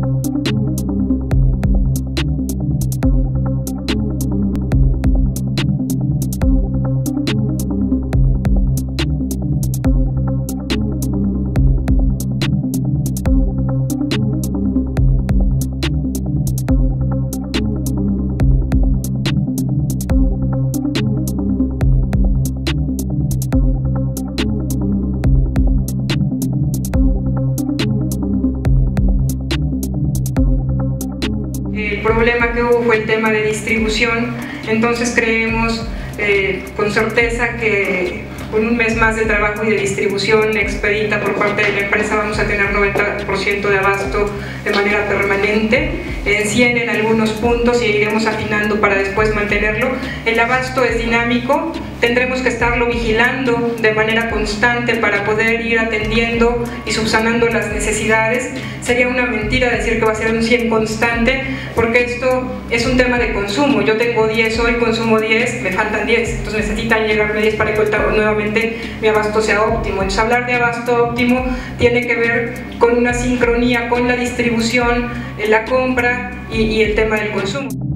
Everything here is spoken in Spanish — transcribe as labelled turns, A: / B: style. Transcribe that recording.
A: El problema que hubo fue el tema de distribución, entonces creemos con certeza que con un mes más de trabajo y de distribución expedita por parte de la empresa vamos a tener 90% de abasto de manera permanente, en 100 en algunos puntos y iremos afinando para después mantenerlo. El abasto es dinámico, tendremos que estarlo vigilando de manera constante para poder ir atendiendo y subsanando las necesidades. Sería una mentira decir que va a ser un 100 constante, porque esto es un tema de consumo. Yo tengo 10 hoy, consumo 10, me faltan 10, entonces necesitan llegarme 10 para que nuevamente mi abasto sea óptimo. Entonces hablar de abasto óptimo tiene que ver con una sincronía con la distribución, la compra y el tema del consumo.